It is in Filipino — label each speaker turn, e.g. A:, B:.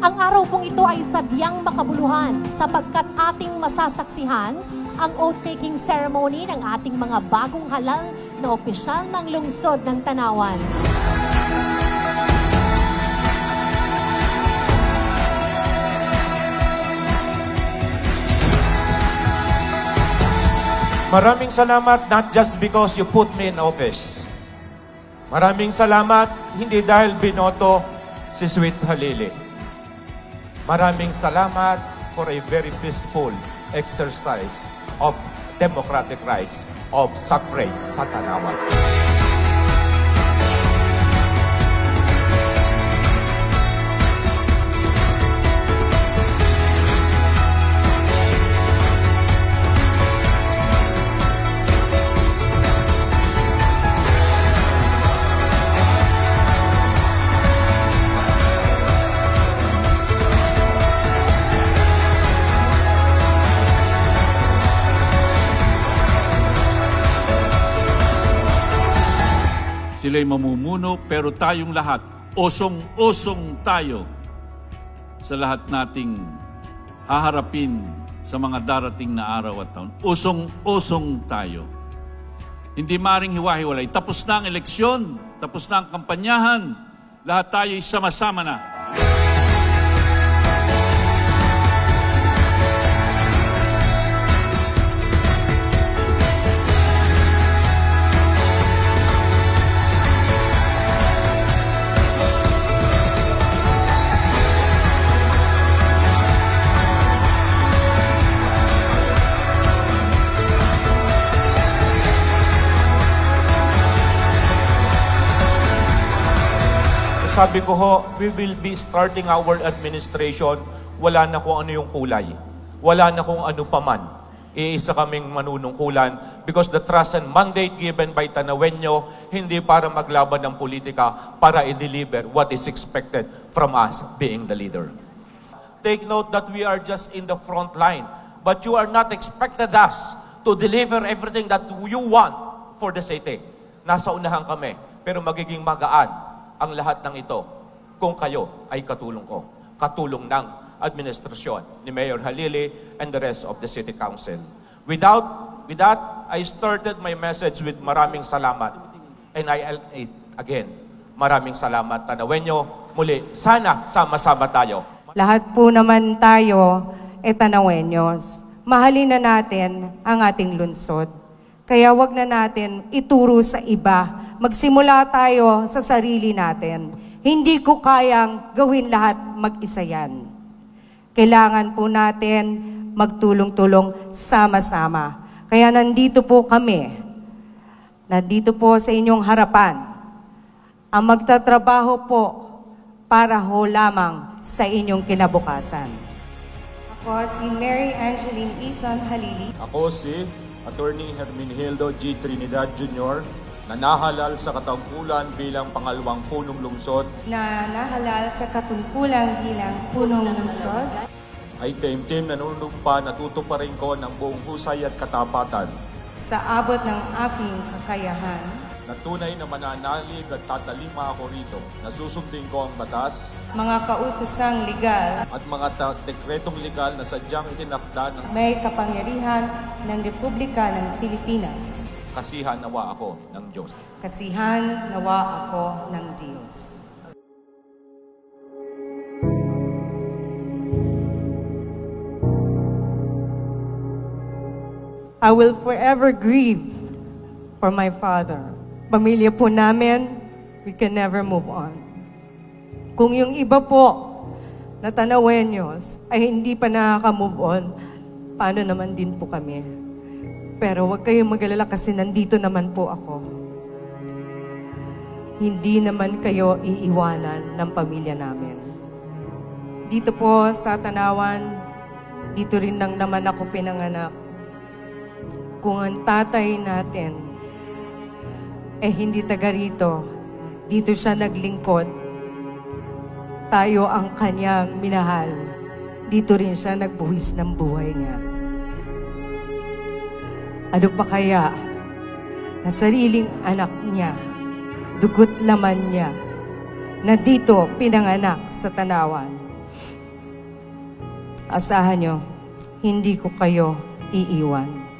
A: Ang araw pong ito ay sadyang makabuluhan sapagkat ating masasaksihan ang oath-taking ceremony ng ating mga bagong halal na opisyal ng lungsod ng Tanauan.
B: Maraming salamat not just because you put me in office. Maraming salamat hindi dahil binoto si Sweet Halili. Maraming salamat for a very peaceful exercise of democratic rights of suffrage sa Tanauan.
C: Sila'y mamumuno, pero tayong lahat, osong-osong tayo sa lahat nating haharapin sa mga darating na araw at taon. Osong-osong tayo. Hindi maring hiwa-hiwalay. Tapos na ang eleksyon, tapos na ang kampanyahan, lahat tayo'y sama-sama na.
B: Sabi ko ho, we will be starting our administration, wala na kung ano yung kulay. Wala na kung ano paman. Iisa kaming manunungkulan because the trust and mandate given by Tanauenyo, hindi para maglaban ng politika, para i-deliver what is expected from us being the leader. Take note that we are just in the front line, but you are not expected us to deliver everything that you want for the city. Nasa unahan kami, pero magiging magaan ang lahat ng ito kung kayo ay katulong ko, katulong ng administrasyon ni Mayor Halili and the rest of the City Council. With that, I started my message with maraming salamat. And again, maraming salamat Tanauenyo. Muli, sana sama-sama tayo.
D: Lahat po naman tayo Tanauenyos. Mahalin na natin ang ating lungsod. Kaya wag na natin ituro sa iba. Magsimula tayo sa sarili natin. Hindi ko kayang gawin lahat mag-isa yan. Kailangan po natin magtulong-tulong sama-sama. Kaya nandito po kami. Nandito po sa inyong harapan. Ang magtatrabaho po para ho lamang sa inyong kinabukasan.
E: Ako si Mary Angeline Halili.
B: Ako si Attorney Hermenegildo G. Trinidad Jr., na nahalal sa katungkulan bilang pangalawang punong lungsod,
E: na nahalal sa katungkulan bilang punong lungsod,
B: ay taimtim na nanunumpa na tutuparin ko ng buong husay at katapatan,
E: sa abot ng aking kakayahan,
B: na tunay na mananalig at tatalima ako rito, na susundin ko ang batas,
E: mga kautosang legal,
B: at mga dekretong legal na sadyang itinakda ng
E: may kapangyarihan ng Republika ng Pilipinas.
B: Kasihan nawa ako ng Diyos.
E: Kasihan nawa ako ng Diyos.
D: I will forever grieve for my father. Pamilya po namin, we can never move on. Kung yung iba po na Tanauenyos ay hindi pa nakaka-move on, paano naman din po kami? Pero huwag kayong mag-alala kasi nandito naman po ako. Hindi naman kayo iiwanan ng pamilya namin. Dito po sa Tanauan, dito rin lang naman ako pinanganak. Kung ang tatay natin hindi taga rito, dito siya naglingkod, tayo ang kanyang minahal. Dito rin siya nagbuwis ng buhay niya. Ano pa kaya na sariling anak niya, dugot laman niya, na dito pinanganak sa Tanauan, Asahan nyo, hindi ko kayo iiwan.